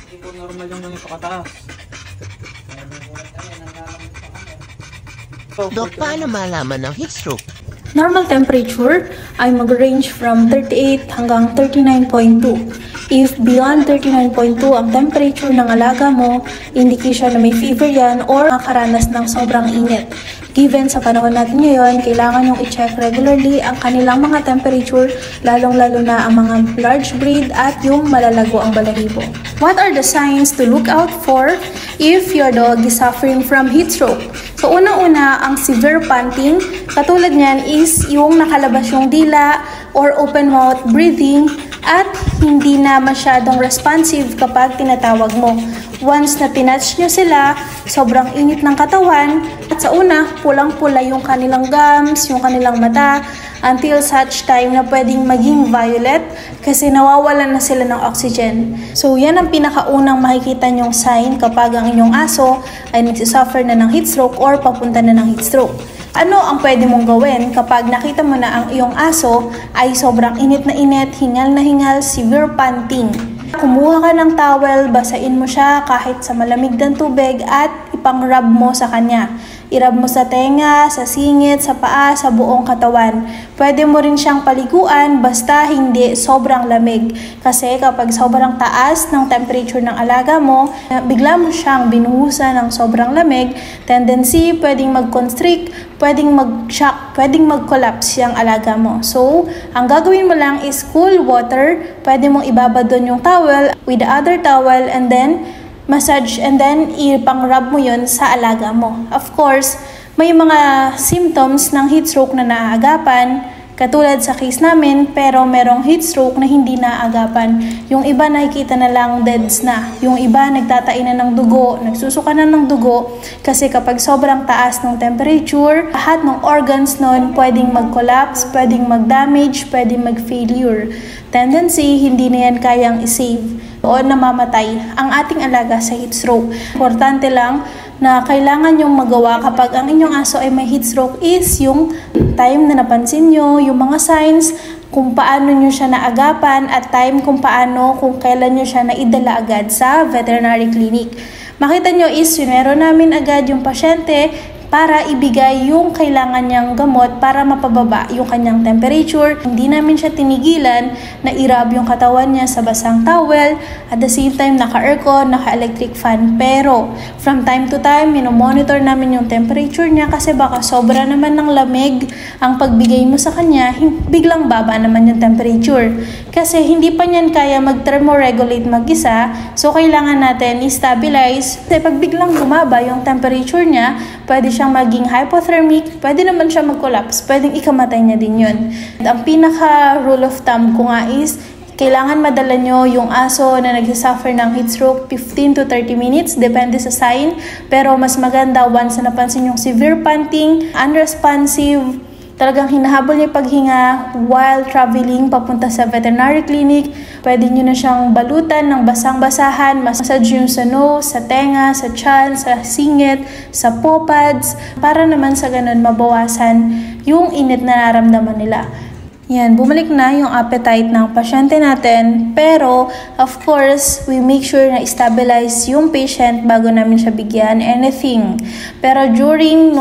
Hindi po normal yung ganito kataas. Dok, paano malaman ng heat stroke? Normal temperature ay mag-range from 38 hanggang 39.2. If beyond 39.2 ang temperature ng alaga mo, indication na may fever yan or nakakaranas ng sobrang init. Given sa panahon natin ngayon, kailangan yung i-check regularly ang kanilang mga temperature, lalong-lalo na ang mga large breed at yung malalago ang balahibo. What are the signs to look out for if your dog is suffering from heat stroke? So unang-una, ang severe panting, katulad niyan is yung nakalabas yung dila or open mouth breathing at hindi na masyadong responsive kapag tinatawag mo. Once na pinatch nyo sila, sobrang init ng katawan at sa una, pulang-pula yung kanilang gums, yung kanilang mata until such time na pwedeng maging violet kasi nawawalan na sila ng oxygen. So yan ang pinakaunang makikita nyong sign kapag ang inyong aso ay nagsisuffer na ng heat stroke or papunta na ng heat stroke. Ano ang pwede mong gawin kapag nakita mo na ang iyong aso ay sobrang init na init, hingal na hingal, severe panting? Kumuha ka ng towel, basain mo siya kahit sa malamig ng tubig at ipang-rub mo sa kanya. I-rub mo sa tenga, sa singit, sa paa, sa buong katawan. Pwede mo rin siyang paliguan basta hindi sobrang lamig. Kasi kapag sobrang taas ng temperature ng alaga mo, bigla mo siyang binuhusan ng sobrang lamig, tendency pwedeng mag-constrict, pwedeng mag-shock, pwedeng mag-collapse yung alaga mo. So, ang gagawin mo lang is cool water, pwede mong ibaba doon yung towel with the other towel and then massage and then ipang-rub mo yun sa alaga mo. Of course, may mga symptoms ng heat stroke na naaagapan, katulad sa case namin, pero merong heat stroke na hindi naaagapan. Yung iba nakikita na lang deads na. Yung iba nagtatain na ng dugo, nagsusuka na ng dugo. Kasi kapag sobrang taas ng temperature, lahat ng organs nun pwedeng mag-collapse, pwedeng mag-damage, pwedeng mag-failure. Tendency, hindi na yan kayang i-save o namamatay ang ating alaga sa heat stroke. Importante lang na kailangan yung magawa kapag ang inyong aso ay may heat stroke is yung time na napansin nyo, yung mga signs, kung paano nyo siya naagapan at time kung paano, kung kailan nyo siya naidala agad sa veterinary clinic. Makita nyo is meron namin agad yung pasyente para ibigay yung kailangan niyang gamot para mapababa yung kanyang temperature. Hindi namin siya tinigilan na i-rub yung katawan niya sa basang towel, at the same time naka-aircon, naka-electric fan. Pero from time to time, minomonitor namin yung temperature niya kasi baka sobra naman ng lamig ang pagbigay mo sa kanya, biglang baba naman yung temperature. Kasi hindi pa niyan kaya mag-thermoregulate mag-isa, so kailangan natin i-stabilize. Kasi pag biglang bumaba yung temperature niya, pwede siyang maging hypothermic, pwede naman siya mag-collapse, pwedeng ikamatay niya din yun. Ang pinaka rule of thumb ko nga is, kailangan madala nyo yung aso na nagsasuffer ng heat stroke 15 to 30 minutes, depende sa sign. Pero mas maganda once na napansin yung severe panting, unresponsive, talagang hinahabol niya paghinga while traveling papunta sa veterinary clinic. Pwede nyo na siyang balutan ng basang-basahan, massage yung sa nose, sa tenga, sa tiyan, sa singit, sa paw pads, para naman sa ganun mabawasan yung init na nararamdaman nila. Yan, bumalik na yung appetite ng pasyente natin, pero of course, we make sure na stabilize yung patient bago namin siya bigyan anything. Pero during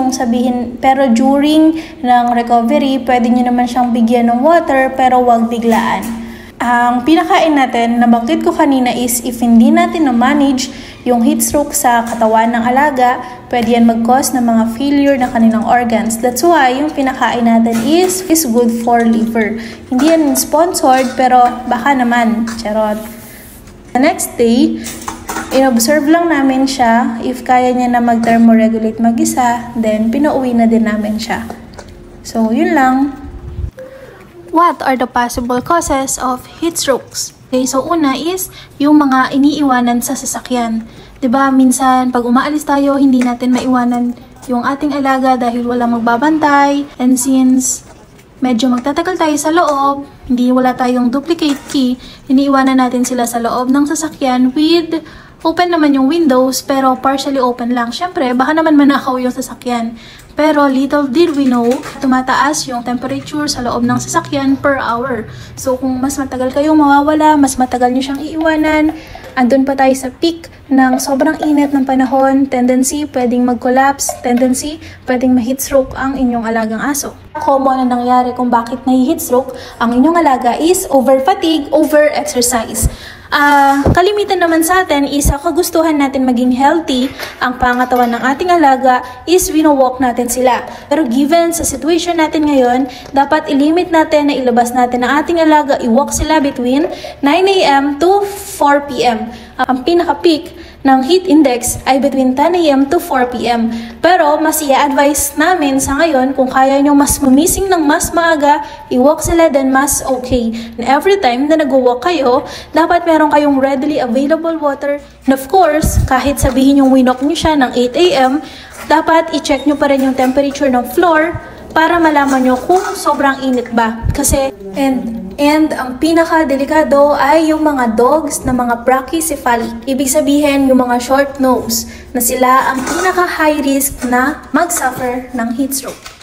ng recovery, pwede nyo naman siyang bigyan ng water, pero wag biglaan. Ang pinakain natin, nabanggit ko kanina, is if hindi natin na-manage yung heat stroke sa katawan ng alaga, pwede yan mag-cause ng mga failure ng kanilang organs. That's why yung pinakain natin is good for liver. Hindi yan sponsored, pero baka naman. Charot. The next day, in-observe lang namin siya. If kaya niya na mag-thermoregulate mag-isa, then pinauwi na din namin siya. So, yun lang. What are the possible causes of heat strokes? Okay, so una is yung mga iniiwanan sa sasakyan. 'Di ba, minsan pag umaalis tayo, hindi natin maiwanan yung ating alaga dahil walang magbabantay. And since medyo magtatagal tayo sa loob, wala tayong duplicate key, iniiwanan natin sila sa loob ng sasakyan with open naman yung windows, pero partially open lang. Syempre, baka naman manakaw yung sasakyan. Pero little did we know, tumataas yung temperature sa loob ng sasakyan per hour. So kung mas matagal kayong mawawala, mas matagal nyo siyang iiwanan, andun pa tayo sa peak ng sobrang init ng panahon, tendency pwedeng mag-collapse, tendency pwedeng ma-heat stroke ang inyong alagang aso. Common na nangyari kung bakit na-heat stroke ang inyong alaga is over-fatigue, over-exercise. Kalimitan naman sa atin is kagustuhan natin maging healthy. Ang pangatawan ng ating alaga is wino-walk natin sila. Pero given sa situation natin ngayon, dapat ilimit natin na ilabas natin ang ating alaga, i-walk sila between 9 AM to 4 PM. Ang pinaka-peak ng heat index ay between 10 AM to 4 PM. Pero mas i-advise namin sa ngayon kung kaya nyo mas mumising ng mas maaga, i-walk sila then mas okay. And every time na nag-walk kayo, dapat meron kayong readily available water. And of course, kahit sabihin yung winok nyo siya ng 8 AM, dapat i-check nyo pa rin yung temperature ng floor para malaman nyo kung sobrang init ba. Kasi, and ang pinaka-delikado ay yung mga dogs na mga brachycephalic. Ibig sabihin, yung mga short nose na sila ang pinaka-high risk na mag-suffer ng heat stroke.